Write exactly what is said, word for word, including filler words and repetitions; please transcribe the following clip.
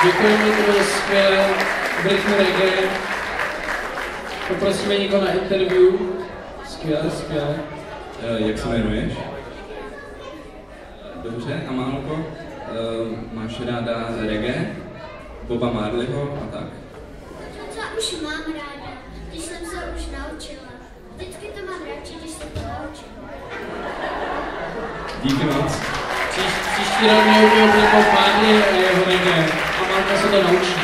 Děkujeme, to bylo skvělé. Britmy reggae. Poprosíme někoho na interview. Skvělé, skvělé. Jak se jmenuješ? Dobře, Amálko, uh, máš ráda reggae, Boba Marleyho a tak? To už mám ráda, když jsem se už naučila. Vždycky to mám radši, když se to naučím. Díky moc. Příš, příští rok mě ubiju Bob Marley a jeho reggae. Amálka se to naučí.